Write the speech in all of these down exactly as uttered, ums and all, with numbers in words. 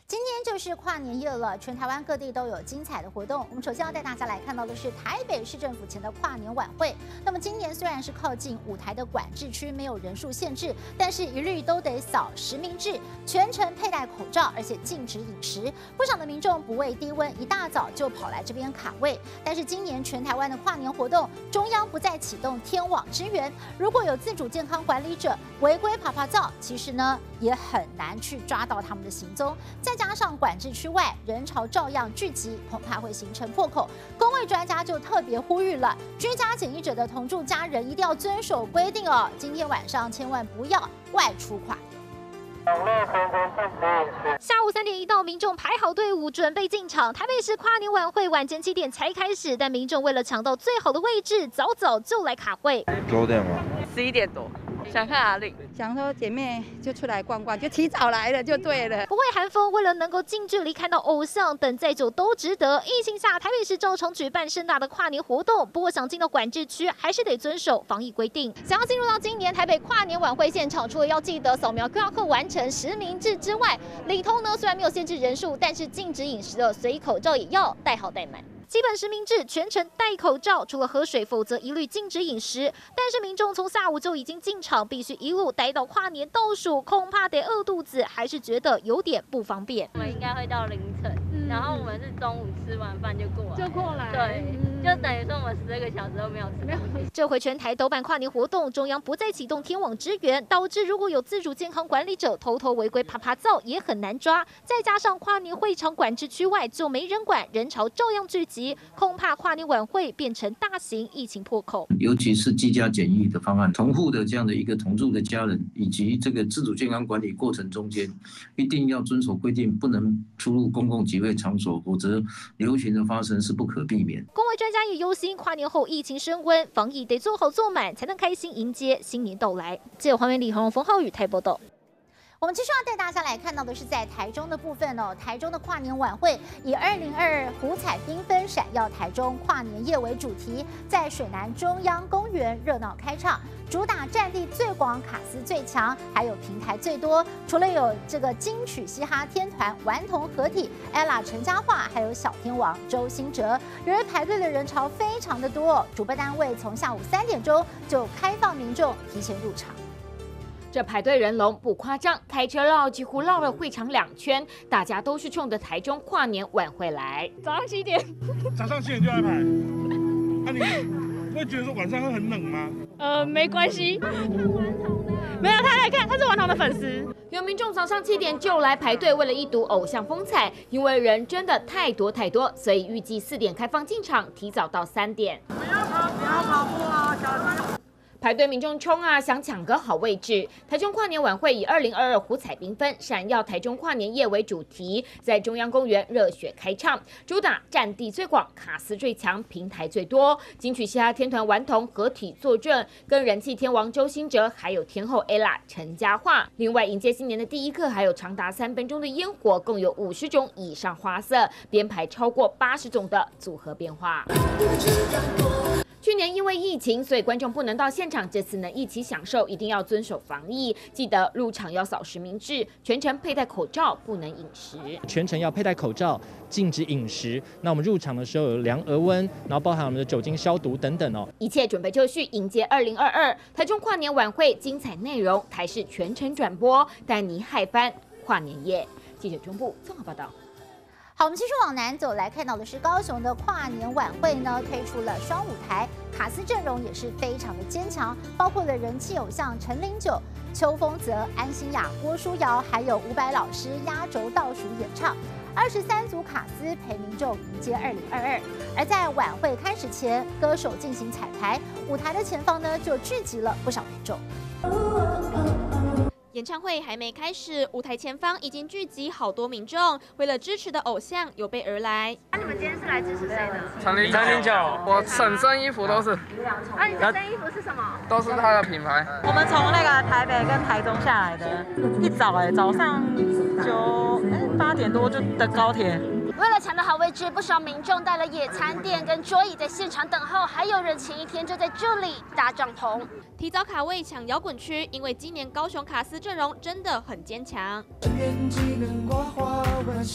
今天就是跨年夜了，全台湾各地都有精彩的活动。我们首先要带大家来看到的是台北市政府前的跨年晚会。那么今年虽然是靠近舞台的管制区，没有人数限制，但是一律都得扫实名制，全程佩戴口罩，而且禁止饮食。不少的民众不畏低温，一大早就跑来这边卡位。但是今年全台湾的跨年活动，中央不再启动天网支援，如果有自主健康管理者违规爬爬灶，其实呢也很难去抓到他们的行踪。再加上管制区外人潮照样聚集，恐怕会形成破口。公卫专家就特别呼吁了，居家检疫者的同住家人一定要遵守规定哦。今天晚上千万不要外出跨年。 下午三点一到，民众排好队伍准备进场。台北市跨年晚会晚间七点才开始，但民众为了抢到最好的位置，早早就来卡位。 九点吗？ 十一点多。想看哪里？ 想说姐妹就出来逛逛，就提早来了就对了。 不畏寒风，为了能够近距离看到偶像，等再久都值得。疫情下，台北市照常举办盛大的跨年活动，不过想进到管制区，还是得遵守防疫规定。想要进入到今年台北跨年晚会现场，除了要记得扫描 Q R code 完成实名制之外，里头呢虽然没有限制人数，但是禁止饮食的，所以口罩也要戴好戴满。基本实名制，全程戴口罩，除了喝水，否则一律禁止饮食。但是民众从下午就已经进场，必须一路待到跨年倒数，恐怕得饿肚子，还是觉得有点不方便。 我们应该会到凌晨，嗯、然后我们是中午吃完饭就过来， 就过来， 对，嗯、就等于说我们十二个小时都没有吃东西。 这回全台都办跨年活动，中央不再启动天网支援，导致如果有自主健康管理者偷偷违规爬爬灶，也很难抓。再加上跨年会场管制区外就没人管，人潮照样聚集。恐怕跨年晚会变成大型疫情破口， 尤其是居家检疫的方案，同户的这样的一个同住的家人，以及这个自主健康管理过程中间，一定要遵守规定，不能出入公共集会场所，否则流行的发生是不可避免。 公卫专家也忧心，跨年后疫情升温，防疫得做好做满，才能开心迎接新年到来。记者黄元礼、洪荣、冯浩宇台报道。 我们继续要带大家来看到的是在台中的部分哦，台中的跨年晚会以二零二二五彩缤纷闪耀台中跨年夜为主题，在水南中央公园热闹开唱，主打占地最广、卡司最强，还有平台最多。除了有这个金曲嘻哈天团顽童合体 ella 陈嘉桦，还有小天王周兴哲，由于排队的人潮非常的多，主办单位从下午三点钟就开放民众提前入场。 这排队人龙不夸张，开车绕几乎绕了会场两圈，大家都是冲着台中跨年晚会来。 早上七点， 早上七点就来排，那、啊、你会觉得说晚上会很冷吗？ 呃，没关系。没有，他来看，他是顽童的粉丝。 有民众早上七点就来排队，为了一睹偶像风采。因为人真的太多太多，所以预计四点开放进场，提早到三点。 不要跑，不要跑步啊，小心！ 排队民众冲啊，想抢个好位置。台中跨年晚会以二零二二五彩缤纷闪耀台中跨年夜为主题，在中央公园热血开唱，主打占地最广、卡司最强、平台最多。金曲嘻哈天团顽童合体坐镇，跟人气天王周兴哲，还有天后 ella 陈嘉桦。另外迎接新年的第一刻，还有长达三分钟的烟火，共有五十种以上花色，编排超过八十种的组合变化。去年因为疫情，所以观众不能到现场。这次能一起享受，一定要遵守防疫，记得入场要扫实名制，全程佩戴口罩，不能饮食。 全程要佩戴口罩，禁止饮食。那我们入场的时候有量额温，然后包含我们的酒精消毒等等哦。 一切准备就绪，迎接二零二二台中跨年晚会，精彩内容台视全程转播，带你嗨翻跨年夜。记者中部综合报道。 好，我们继续往南走，来看到的是高雄的跨年晚会呢，推出了双舞台，卡司阵容也是非常的坚强，包括了人气偶像陈零九、邱风泽、安心亚、郭书瑶，还有伍佰老师压轴倒数演唱。二十三组卡司陪民众迎接二零二二，而在晚会开始前，歌手进行彩排，舞台的前方呢就聚集了不少民众。 演唱会还没开始，舞台前方已经聚集好多民众，为了支持的偶像有备而来。 那、啊、你们今天是来支持谁的？ 陈零九，我整身衣服都是。 啊，你这身衣服是什么？ 都是他的品牌。 我们从那个台北跟台中下来的，一早哎、欸，早上九哎八点多就的高铁。 为了抢到好位置，不少民众带了野餐垫跟桌椅在现场等候，还有人前一天就在这里搭帐篷。 提早卡位抢摇滚区，因为今年高雄卡司阵容真的很坚强。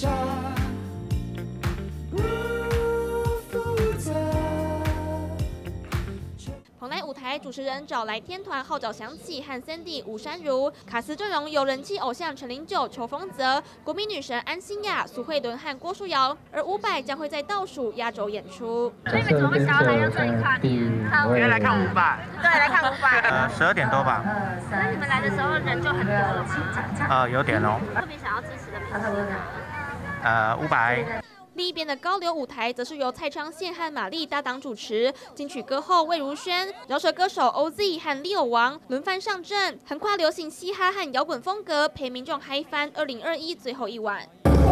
主持人找来天团号角响起和 Sandy 吴珊如，卡司阵容有人气偶像陈零九、邱风泽、国民女神安心亚、苏慧伦和郭书瑶，而伍佰将会在倒数压轴演出。 所以你们怎么会想要来到这里跨年？ 因为来看伍佰。 对，来看伍佰。 呃，十二点多吧。 那你们来的时候人就很多了吗？ 呃，有点哦。 特别想要支持的明星呢？ 呃，伍佰。 另一边的高流舞台则是由蔡昌宪和马丽搭档主持，金曲歌后魏如萱、饶舌歌手 O Z 和 Leo 王轮番上阵，横跨流行嘻哈和摇滚风格，陪民众嗨翻二零二一最后一晚。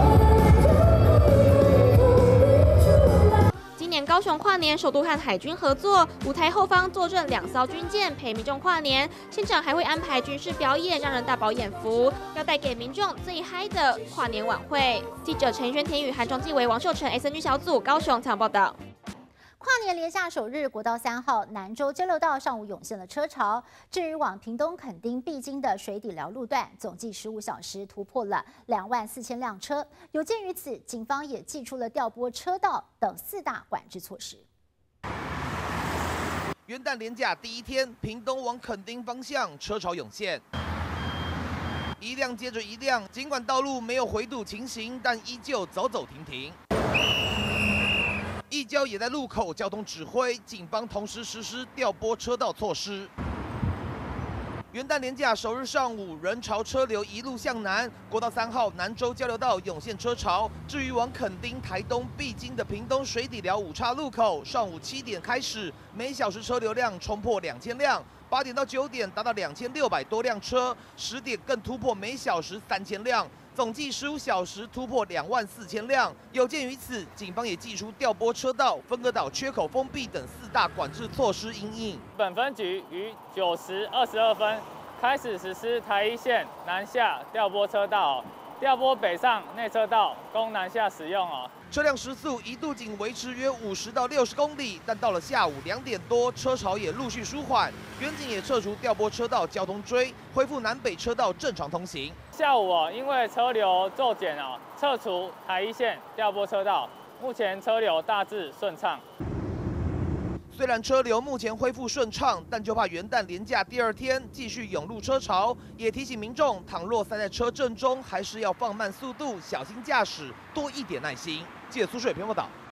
今年高雄跨年首度和海军合作，舞台后方坐镇两艘军舰，陪民众跨年。现场还会安排军事表演，让人大饱眼福，要带给民众最嗨的跨年晚会。记者陈轩、田宇、韩庄纪维、王秀成 S N G 小组高雄采访报道。 跨年连假首日，国道三号南州交流道上午涌现了车潮。至于往屏东垦丁必经的水底寮路段，总计十五小时突破了两万四千辆车。有鉴于此，警方也祭出了调拨车道等四大管制措施。 元旦连假第一天，屏东往垦丁方向车潮涌现，一辆接着一辆。尽管道路没有回堵情形，但依旧走走停停。义交也在路口交通指挥，警方同时实施调拨车道措施。元旦连假首日上午，人潮车流一路向南，国道三号南州交流道涌现车潮。至于往垦丁、台东必经的屏东水底寮五岔路口，上午七点开始，每小时车流量冲破两千辆。八点到九点达到两千六百多辆车，十点更突破每小时三千辆。总计十五小时突破两万四千辆。有鉴于此，警方也祭出调拨车道、分隔岛缺口封闭等四大管制措施因应。 本分局于九时二十二分开始实施台一线南下调拨车道，调拨北上内车道供南下使用哦。 车辆时速一度仅维持约五十到六十公里，但到了下午两点多，车潮也陆续舒缓。远警也撤除调拨车道交通锥，恢复南北车道正常通行。 下午哦，因为车流骤减哦，撤除台一线调拨车道，目前车流大致顺畅。 虽然车流目前恢复顺畅，但就怕元旦连假第二天继续涌入车潮，也提醒民众，倘若塞在车阵中，还是要放慢速度，小心驾驶，多一点耐心。记者苏水平报道。